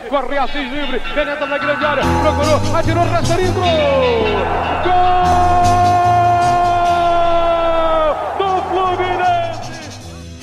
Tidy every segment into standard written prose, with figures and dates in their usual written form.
Corre Assis livre, penetra na grande área, procurou, atirou, Rasterinho, gol do Fluminense!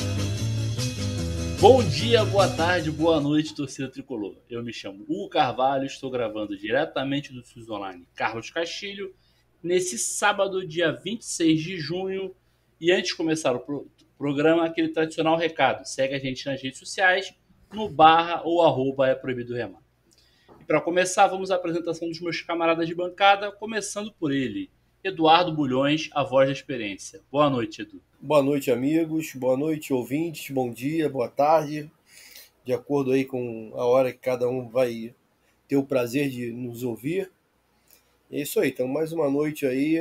Bom dia, boa tarde, boa noite, torcida tricolor. Eu me chamo Hugo Carvalho, estou gravando diretamente do SUS Online Carlos Castilho, nesse sábado, dia 26 de junho. E antes de começar o programa, aquele tradicional recado: segue a gente nas redes sociais, no / ou @ é proibido remar. E para começar, vamos à apresentação dos meus camaradas de bancada, começando por ele, Eduardo Bulhões, a voz da experiência. Boa noite, Edu. Boa noite, amigos. Boa noite, ouvintes. Bom dia, boa tarde. De acordo aí com a hora que cada um vai ter o prazer de nos ouvir. É isso aí. Então, mais uma noite aí,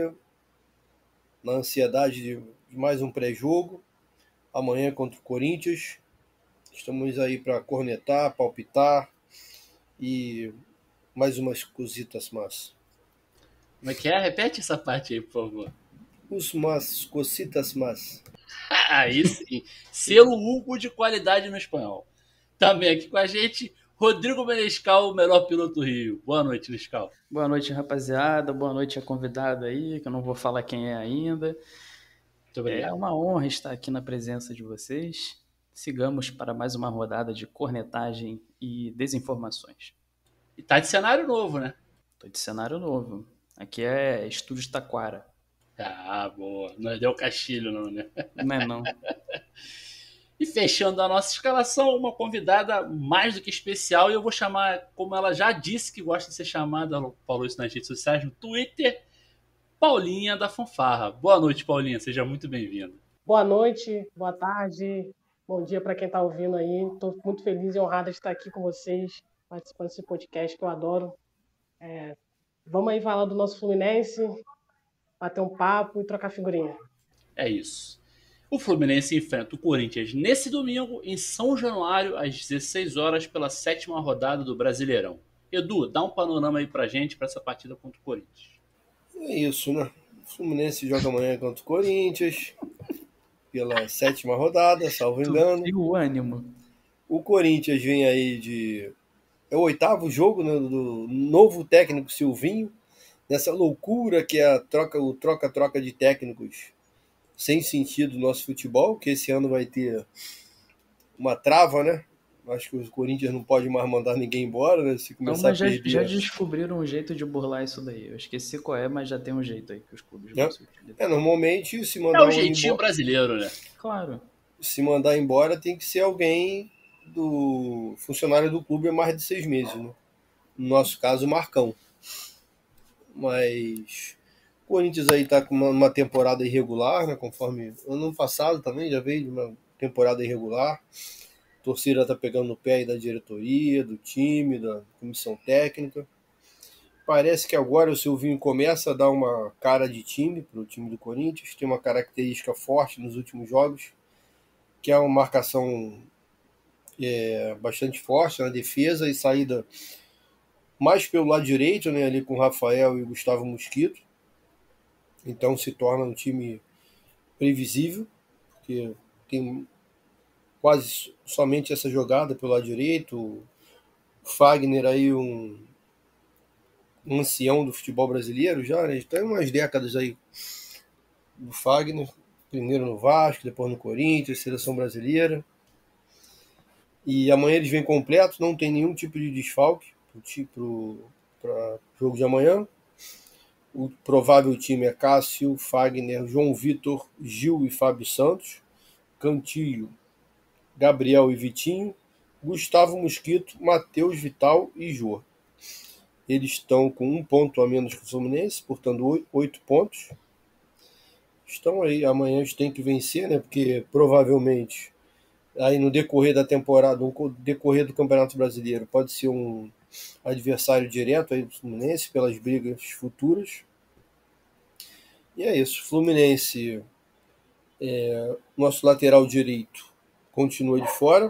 na ansiedade de mais um pré-jogo. Amanhã contra o Corinthians. Estamos aí para cornetar, palpitar e mais umas cositas más. Como é que é? Repete essa parte aí, por favor. Umas cositas más. Aí sim. Selo Hugo de qualidade no espanhol. Também aqui com a gente, Rodrigo Menescal, o melhor piloto do Rio. Boa noite, Menescal. Boa noite, rapaziada. Boa noite a convidada aí, que eu não vou falar quem é ainda. Muito obrigado. É uma honra estar aqui na presença de vocês. Sigamos para mais uma rodada de cornetagem e desinformações. E tá de cenário novo, né? Tô de cenário novo. Aqui é Estúdio Taquara. Ah, boa. Não é Del Castilho, não, né? Não é não. E fechando a nossa escalação, uma convidada mais do que especial, e eu vou chamar, como ela já disse que gosta de ser chamada, ela falou isso nas redes sociais, no Twitter, Paulinha da Fanfarra. Boa noite, Paulinha, seja muito bem-vinda. Boa noite, boa tarde, bom dia para quem está ouvindo aí. Estou muito feliz e honrada de estar aqui com vocês, participando desse podcast que eu adoro. Vamos aí falar do nosso Fluminense, bater um papo e trocar figurinha. É isso. O Fluminense enfrenta o Corinthians nesse domingo, em São Januário, às 16 horas, pela 7ª rodada do Brasileirão. Edu, dá um panorama aí pra gente, para essa partida contra o Corinthians. É isso, né? O Fluminense joga amanhã contra o Corinthians, pela 7ª rodada, salvo engano. E o ânimo. O Corinthians vem aí de... É o 8º jogo, né, do novo técnico Silvinho, nessa loucura que é o troca-troca de técnicos sem sentido no nosso futebol, que esse ano vai ter uma trava, né? Acho que o Corinthians não pode mais mandar ninguém embora, né? Se começar Não, mas a perder... já descobriram um jeito de burlar isso daí. Eu esqueci qual é, mas já tem um jeito aí que os clubes vão se utilizar. Normalmente, se mandar É o jeitinho brasileiro, né? Claro. Se mandar embora, tem que ser alguém do funcionário do clube há mais de 6 meses, né? No nosso caso, o Marcão. Mas o Corinthians aí tá com uma temporada irregular, né? Conforme ano passado também já veio de uma temporada irregular. A torcida tá pegando no pé aí da diretoria, do time, da comissão técnica. Parece que agora o Silvinho começa a dar uma cara de time para o time do Corinthians. Tem uma característica forte nos últimos jogos, que é uma marcação bastante forte na defesa e saída mais pelo lado direito, né, ali com o Rafael e o Gustavo Mosquito. Então se torna um time previsível, porque tem quase somente essa jogada pelo lado direito. O Fagner aí, um ancião do futebol brasileiro já, né? Tem umas décadas aí do Fagner, primeiro no Vasco, depois no Corinthians, seleção brasileira. E amanhã eles vêm completos, não tem nenhum tipo de desfalque para o jogo de amanhã. O provável time é Cássio, Fagner, João Vitor, Gil e Fábio Santos, Cantillo, Gabriel e Vitinho, Gustavo Mosquito, Matheus Vital e Jô. Eles estão com 1 ponto a menos que o Fluminense, portanto 8 pontos. Estão aí, amanhã eles têm que vencer, né? Porque provavelmente aí no decorrer da temporada, no decorrer do Campeonato Brasileiro, pode ser um adversário direto aí do Fluminense pelas brigas futuras. E é isso. Fluminense, nosso lateral direito continua de fora,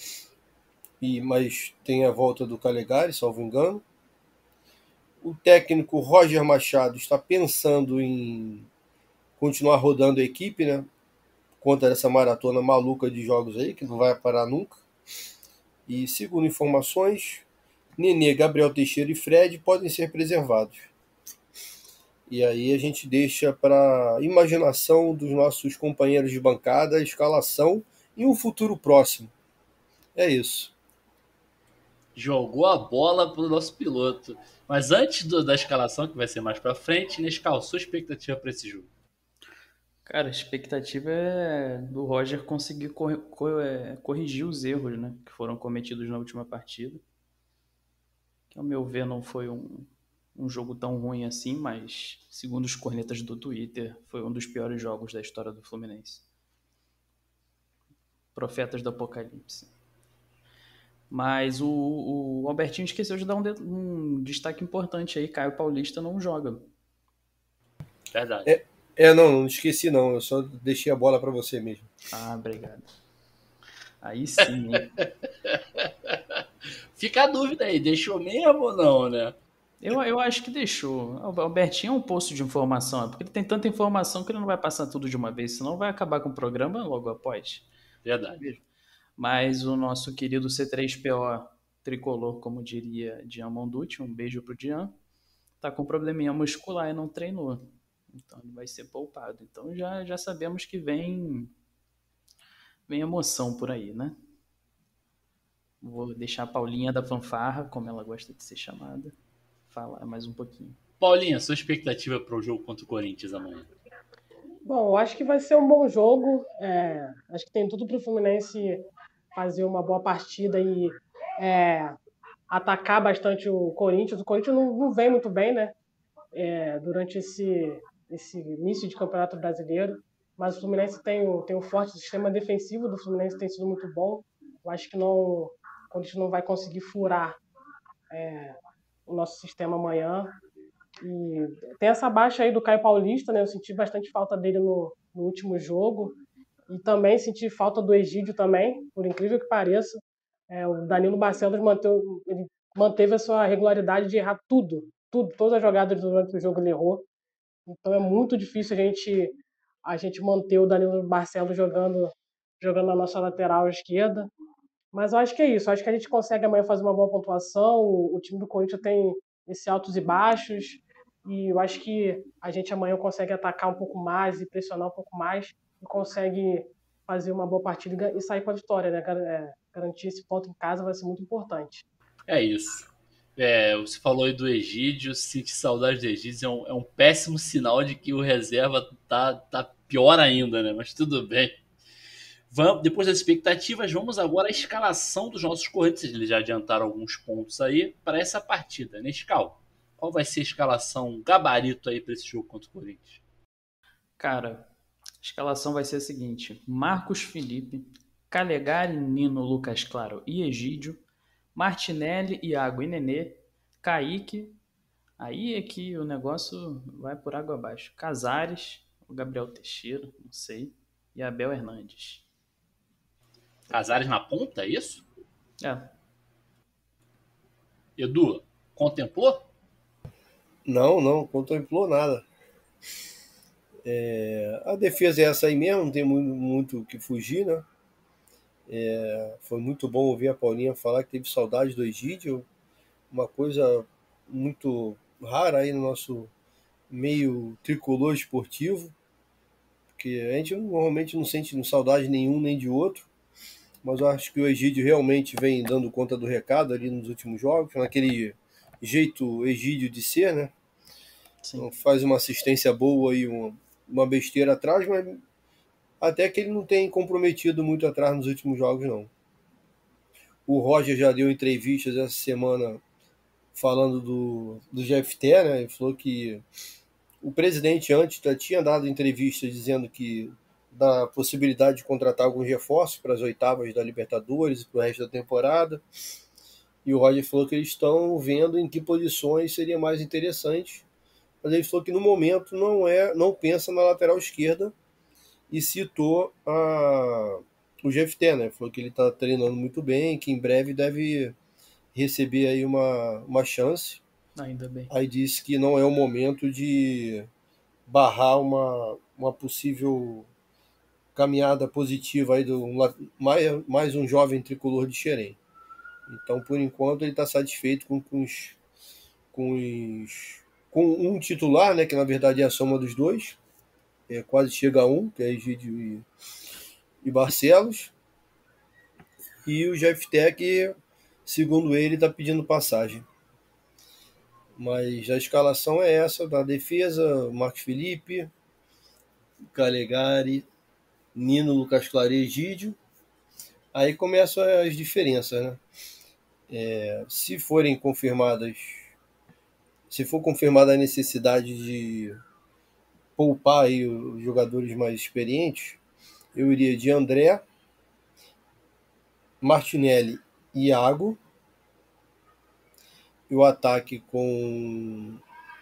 mas tem a volta do Calegari, salvo engano. O técnico Roger Machado está pensando em continuar rodando a equipe, né? Conta dessa maratona maluca de jogos aí, que não vai parar nunca. E segundo informações, Nenê, Gabriel Teixeira e Fred podem ser preservados. E aí a gente deixa para a imaginação dos nossos companheiros de bancada a escalação e um futuro próximo. É isso. Jogou a bola pro nosso piloto. Mas antes da escalação, que vai ser mais pra frente, Nescau, sua expectativa para esse jogo? Cara, a expectativa é do Roger conseguir corrigir os erros, né, que foram cometidos na última partida. Que, ao meu ver, não foi um jogo tão ruim assim, mas, segundo os cornetas do Twitter, foi um dos piores jogos da história do Fluminense. Profetas do Apocalipse. Mas o Albertinho esqueceu de dar um destaque importante aí. Caio Paulista não joga. Verdade. Não esqueci não. Eu só deixei a bola para você mesmo. Ah, obrigado. Aí sim, hein? Fica a dúvida aí, deixou mesmo ou não, né? Eu acho que deixou. O Albertinho é um poço de informação, porque ele tem tanta informação que ele não vai passar tudo de uma vez, senão vai acabar com o programa logo após. Verdade. Mas o nosso querido C3PO tricolor, como diria Dian Monducci, um beijo pro Dian, tá com probleminha muscular e não treinou. Então ele vai ser poupado. Então já sabemos que vem emoção por aí, né? Vou deixar a Paulinha da Fanfarra, como ela gosta de ser chamada, falar mais um pouquinho. Paulinha, sua expectativa para o jogo contra o Corinthians amanhã? Bom, eu acho que vai ser um bom jogo. Acho que tem tudo para o Fluminense fazer uma boa partida e atacar bastante o Corinthians. O Corinthians não vem muito bem, né? Durante esse início de Campeonato Brasileiro. Mas o Fluminense tem um forte sistema defensivo do Fluminense, tem sido muito bom. Eu acho que o Corinthians não vai conseguir furar o nosso sistema amanhã. E tem essa baixa aí do Caio Paulista, né? Eu senti bastante falta dele no último jogo. E também senti falta do Egídio também, por incrível que pareça. O Danilo Barcelos manteve a sua regularidade de errar tudo. Todas as jogadas durante o jogo ele errou. Então é muito difícil a gente manter o Danilo Barcelos jogando na nossa lateral esquerda. Mas eu acho que é isso. Eu acho que a gente consegue amanhã fazer uma boa pontuação. O time do Corinthians tem esses altos e baixos. E eu acho que a gente amanhã consegue atacar um pouco mais e pressionar um pouco mais. E consegue fazer uma boa partida e sair com a vitória, né? Garantir esse ponto em casa vai ser muito importante. É isso. Você falou aí do Egídio, sentir saudade do Egídio é um péssimo sinal de que o reserva tá pior ainda, né? Mas tudo bem. Depois das expectativas, vamos agora à escalação dos nossos correntes. Eles já adiantaram alguns pontos aí para essa partida. Nescau, qual vai ser a escalação gabarito aí para esse jogo contra o Corinthians? Cara, a escalação vai ser a seguinte: Marcos Felipe, Calegari, Nino, Lucas Claro e Egídio, Martinelli, Iago e Nenê, Kaique, aí é que o negócio vai por água abaixo, Casares, o Gabriel Teixeira, não sei, e Abel Hernandes. Casares na ponta, é isso? Edu, contemplou? Não contemplou nada. A defesa é essa aí mesmo, não tem muito o que fugir, né? Foi muito bom ouvir a Paulinha falar que teve saudade do Egídio, uma coisa muito rara aí no nosso meio tricolor esportivo, porque a gente normalmente não sente saudade nenhum nem de outro, mas eu acho que o Egídio realmente vem dando conta do recado ali nos últimos jogos, naquele jeito Egídio de ser, né? Então, faz uma assistência boa e uma besteira atrás, mas até que ele não tem comprometido muito atrás nos últimos jogos, não. O Roger já deu entrevistas essa semana falando do GFT, né? Ele falou que o presidente antes já tinha dado entrevistas dizendo que da possibilidade de contratar alguns reforços para as oitavas da Libertadores e para o resto da temporada. E o Roger falou que eles estão vendo em que posições seria mais interessante. Mas ele falou que no momento não pensa na lateral esquerda e citou o GFT, né? Falou que ele está treinando muito bem, que em breve deve receber aí uma chance. Ainda bem. Aí disse que não é o momento de barrar uma possível caminhada positiva aí mais um jovem tricolor de Xerém. Então, por enquanto, ele está satisfeito com um titular, né, que na verdade é a soma dos dois. Quase chega a um, que é Egídio e Barcelos. E o Jeff Tech, segundo ele, está pedindo passagem. Mas a escalação é essa: da defesa, Marcos Felipe, Calegari, Nino, Lucas Claro e Egídio. Aí começam as diferenças, né? Se for confirmada a necessidade de poupar aí os jogadores mais experientes, eu iria de André, Martinelli e Iago. E o ataque com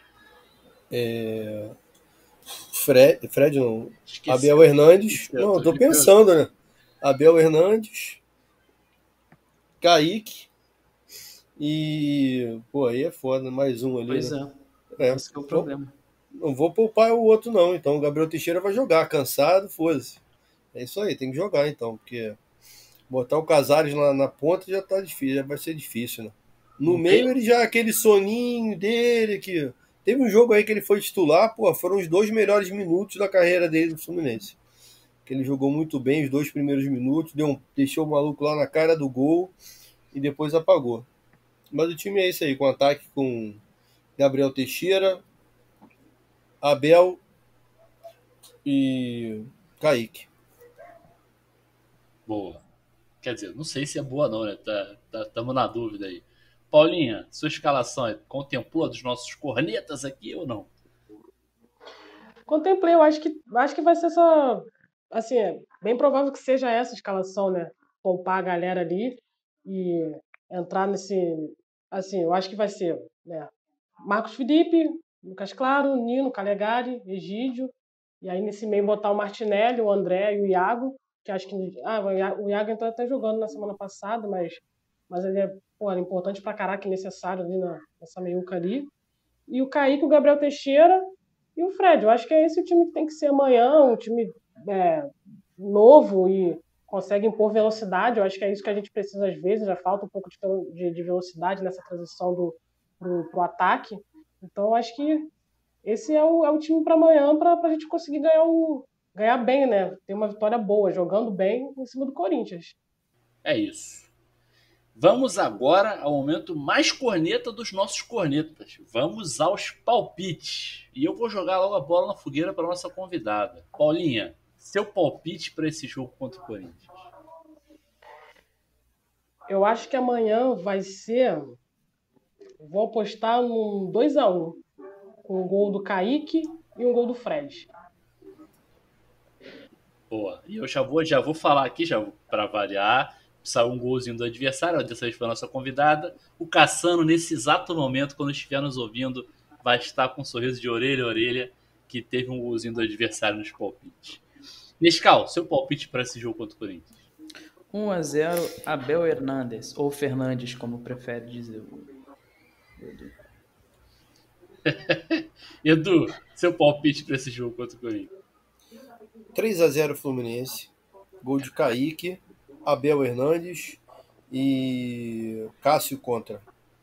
Fred não. Esqueci. Abel Hernandes. Não, eu tô pensando, né? Abel Hernandes, Kaique e... Pô, aí é foda, mais um ali. Pois né? Esse é o problema. Não vou poupar o outro não, então o Gabriel Teixeira vai jogar, cansado, foda-se. É isso aí, tem que jogar então, porque botar o Casares na ponta já tá difícil, já vai ser difícil, né? No meio ele já, aquele soninho dele, que teve um jogo aí que ele foi titular, pô, foram os 2 melhores minutos da carreira dele no Fluminense. Que ele jogou muito bem os 2 primeiros minutos, deixou o maluco lá na cara do gol e depois apagou. Mas o time é isso aí, com ataque com Gabriel Teixeira, Abel e Kaique. Boa. Quer dizer, não sei se é boa não, né? Tamo na dúvida aí. Paulinha, sua escalação contemplou a dos nossos cornetas aqui ou não? Contemplei, eu acho que vai ser essa. Assim, é bem provável que seja essa escalação, né? Poupar a galera ali e entrar nesse. Assim, eu acho que vai ser, né? Marcos Felipe, Lucas Claro, Nino, Calegari, Egídio. E aí nesse meio botar o Martinelli, o André e o Iago, que acho que. O Iago entrou até jogando na semana passada, mas ele era importante pra caraca, necessário ali nessa meiuca ali. E o Kaique, o Gabriel Teixeira e o Fred. Eu acho que é esse o time que tem que ser amanhã, um time novo e consegue impor velocidade. Eu acho que é isso que a gente precisa às vezes, já falta um pouco de velocidade nessa transição pro ataque. Então eu acho que esse é o time para amanhã, para a gente conseguir ganhar bem, né? Ter uma vitória boa, jogando bem em cima do Corinthians. É isso. Vamos agora ao momento mais corneta dos nossos cornetas. Vamos aos palpites. E eu vou jogar logo a bola na fogueira para nossa convidada. Paulinha, seu palpite para esse jogo contra o Corinthians? Eu acho que amanhã vai ser... Vou apostar num 2-1. Com um gol do Kaique e um gol do Fred. Boa. E eu já vou falar aqui, para variar. Saiu um golzinho do adversário, dessa vez foi a nossa convidada. O Cassano, nesse exato momento, quando estiver nos ouvindo, vai estar com um sorriso de orelha a orelha, que teve um golzinho do adversário nos palpites. Nescau, seu palpite para esse jogo contra o Corinthians? 1-0, Abel Hernandes, ou Fernandes, como prefere dizer. Edu, seu palpite para esse jogo contra o Corinthians? 3-0 Fluminense, gol de Kaique, Abel Hernandes e Cássio contra.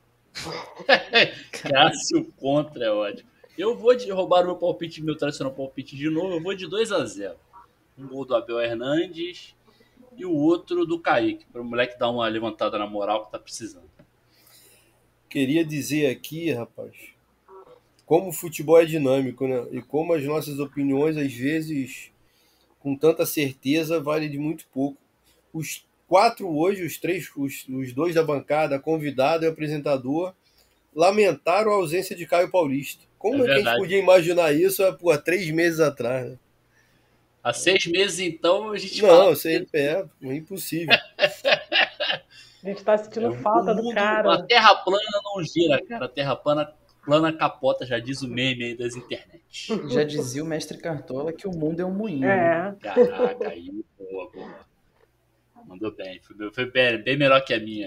Cássio contra é ótimo. Eu vou roubar o meu palpite, meu tradicional palpite de novo. Eu vou de 2-0. Um gol do Abel Hernandes e o outro do Kaique, para o moleque dar uma levantada na moral que tá precisando. Queria dizer aqui, rapaz, como o futebol é dinâmico, né? E como as nossas opiniões, às vezes, com tanta certeza, valem de muito pouco. Os 4 hoje, os 2 da bancada, a convidada e o apresentador, lamentaram a ausência de Caio Paulista. Como é que a gente podia imaginar isso há 3 meses atrás? Né? Há 6 meses, então, a gente Não, é impossível. A gente tá sentindo falta do cara. A terra plana não gira, cara. A terra plana capota, já diz o meme aí das internet. Já dizia o mestre Cartola que o mundo é um moinho. Caraca, aí, boa. Mandou bem. Foi bem melhor que a minha.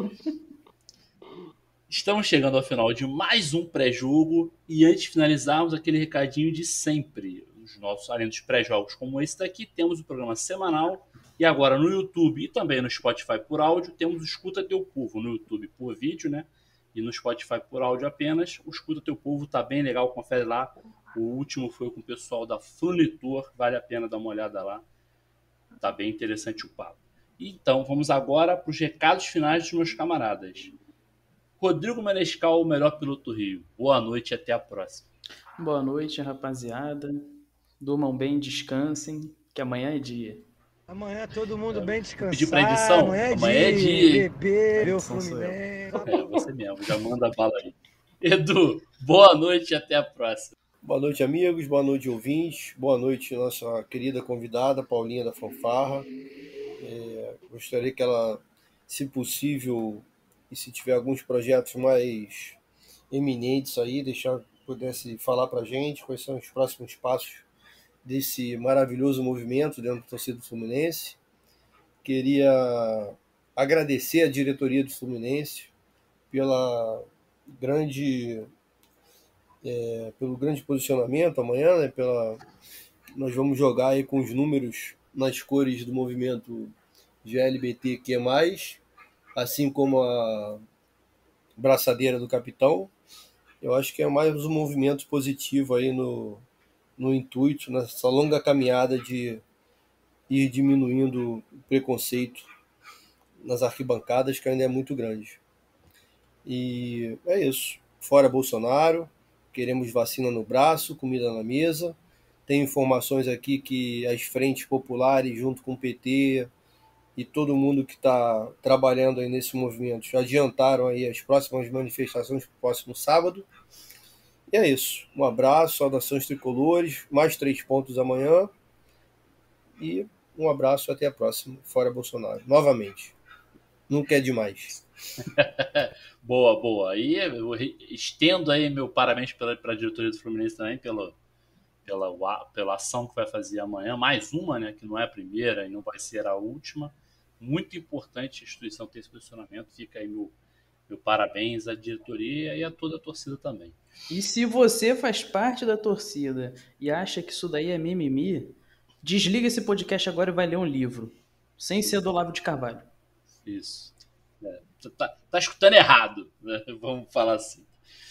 Estamos chegando ao final de mais um pré-jogo. E antes de finalizarmos, aquele recadinho de sempre. Além dos pré-jogos como esse daqui, temos o programa semanal E agora no YouTube e também no Spotify por áudio, temos o Escuta Teu Povo. No YouTube por vídeo, né? E no Spotify por áudio apenas. O Escuta Teu Povo tá bem legal, confere lá. O último foi com o pessoal da Furnitur, vale a pena dar uma olhada lá. Tá bem interessante o papo. Então, vamos agora para os recados finais dos meus camaradas. Rodrigo Menescal, o melhor piloto do Rio. Boa noite e até a próxima. Boa noite, rapaziada. Durmam bem, descansem, que amanhã é dia. Amanhã todo mundo bem descansado. Pedir pra edição? Amanhã é dia. Beber, ver o Edição sou eu. Fluminense. Você mesmo, já manda bala aí. Edu, boa noite e até a próxima. Boa noite, amigos. Boa noite, ouvintes. Boa noite, nossa querida convidada, Paulinha da Fanfarra. Gostaria que ela, se possível, e se tiver alguns projetos mais eminentes aí, pudesse falar pra gente quais são os próximos passos desse maravilhoso movimento dentro da torcida do Fluminense. Queria agradecer a diretoria do Fluminense pelo grande posicionamento amanhã, né? Nós vamos jogar aí com os números nas cores do movimento GLBTQ+, assim como a braçadeira do capitão. Eu acho que é mais um movimento positivo aí no intuito, nessa longa caminhada de ir diminuindo o preconceito nas arquibancadas, que ainda é muito grande. E é isso. Fora Bolsonaro, queremos vacina no braço, comida na mesa. Tem informações aqui que as frentes populares, junto com o PT e todo mundo que está trabalhando aí nesse movimento, já adiantaram aí as próximas manifestações para o próximo sábado. E é isso. Um abraço, saudações tricolores, mais 3 pontos amanhã. E um abraço, até a próxima. Fora Bolsonaro. Novamente. Nunca é demais. Boa, boa. E eu estendo aí meu parabéns para a diretoria do Fluminense também pela ação que vai fazer amanhã. Mais uma, né? Que não é a primeira e não vai ser a última. Muito importante a instituição ter esse posicionamento. Fica aí meu parabéns à diretoria e a toda a torcida também. E se você faz parte da torcida e acha que isso daí é mimimi, desliga esse podcast agora e vai ler um livro. Sem ser do Olavo de Carvalho. Isso. Tá escutando errado, né? Vamos falar assim.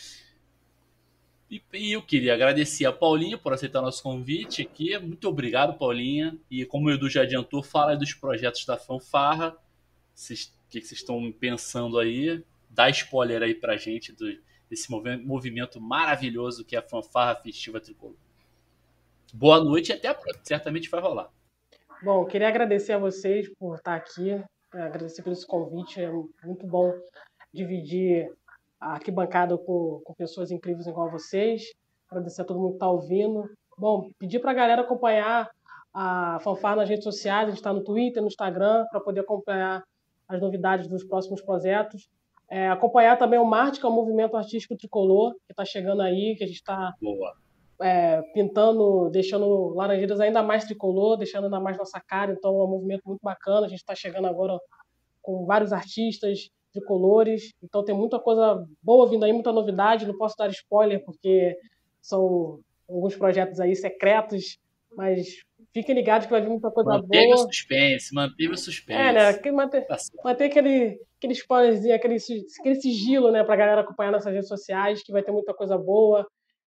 E eu queria agradecer a Paulinha por aceitar nosso convite aqui. Muito obrigado, Paulinha. E como o Edu já adiantou, fala aí dos projetos da Fanfarra. O que vocês estão pensando aí? Dá spoiler aí pra gente desse movimento maravilhoso que é a Fanfarra Festiva Tricolor. Boa noite e até a próxima. Certamente vai rolar. Bom, queria agradecer a vocês por estar aqui, agradecer pelo esse convite. É muito bom dividir a arquibancada com pessoas incríveis igual vocês. Agradecer a todo mundo que está ouvindo. Bom, pedir para a galera acompanhar a Fanfarra nas redes sociais. A gente está no Twitter, no Instagram, para poder acompanhar as novidades dos próximos projetos. Acompanhar também o Marte, que é o movimento artístico tricolor, que está chegando aí, que a gente está pintando, deixando Laranjeiras ainda mais tricolor, deixando ainda mais nossa cara. Então é um movimento muito bacana. A gente está chegando agora com vários artistas tricolores. Então tem muita coisa boa vindo aí, muita novidade. Não posso dar spoiler porque são alguns projetos aí secretos, mas fiquem ligados que vai vir muita coisa manteve boa. Manteve o suspense. Né? Manter aquele spoilerzinho, aquele sigilo, né, pra galera acompanhar nas redes sociais, que vai ter muita coisa boa.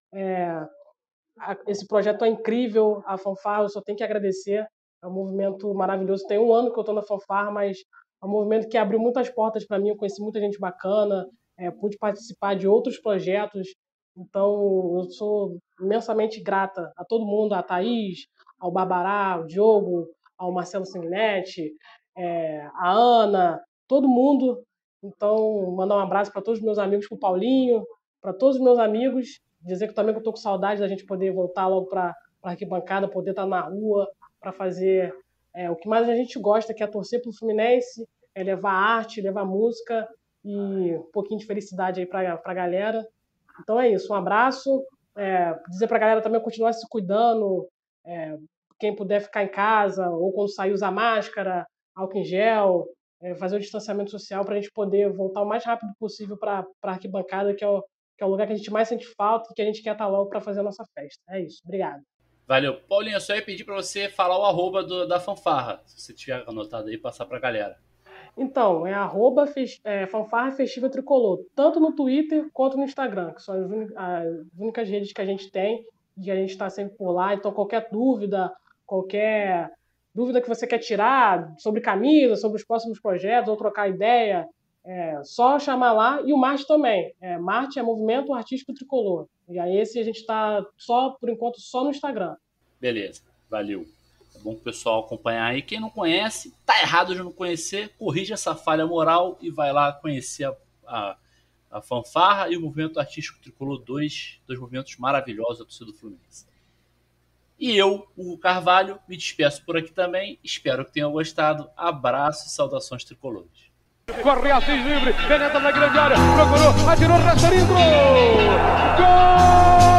Esse projeto é incrível, a Fanfarra, eu só tenho que agradecer. É um movimento maravilhoso. Tem 1 ano que eu estou na Fanfarra, mas é um movimento que abriu muitas portas para mim. Eu conheci muita gente bacana, pude participar de outros projetos. Então, eu sou imensamente grata a todo mundo, a Thaís, ao Barbará, ao Diogo, ao Marcelo Sanguinetti, a Ana, todo mundo. Então, mandar um abraço para todos os meus amigos, para o Paulinho, para todos os meus amigos. Dizer que também eu estou com saudade da gente poder voltar logo para a arquibancada, poder estar na rua para fazer o que mais a gente gosta, que é torcer para o Fluminense, levar arte, levar música e um pouquinho de felicidade aí para a galera. Então é isso, um abraço. Dizer para a galera também continuar se cuidando, quem puder ficar em casa ou quando sair usar máscara, álcool em gel, fazer o distanciamento social para a gente poder voltar o mais rápido possível para a arquibancada, que é o lugar que a gente mais sente falta e que a gente quer estar logo para fazer a nossa festa. É isso, obrigado. Valeu. Paulinho, eu só ia pedir para você falar o arroba da fanfarra. Se você tiver anotado aí, passar para a galera. Então, é Fanfarra Festiva Tricolor, tanto no Twitter quanto no Instagram, que são as únicas redes que a gente tem, e a gente está sempre por lá. Então, qualquer dúvida que você quer tirar sobre camisa, sobre os próximos projetos, ou trocar ideia, só chamar lá. E o Marte também. Marte é Movimento Artístico Tricolor. E aí esse a gente está, por enquanto, só no Instagram. Beleza, valeu. É bom que o pessoal acompanhar aí. Quem não conhece, tá errado de não conhecer, corrige essa falha moral e vai lá conhecer a fanfarra e o Movimento Artístico Tricolor, dois movimentos maravilhosos da torcida do Fluminense. E eu, Hugo Carvalho, me despeço por aqui também. Espero que tenham gostado. Abraço e saudações tricolores. Corre Assis livre, penetra na grande área, procurou, atirou, Rasterinho, gol!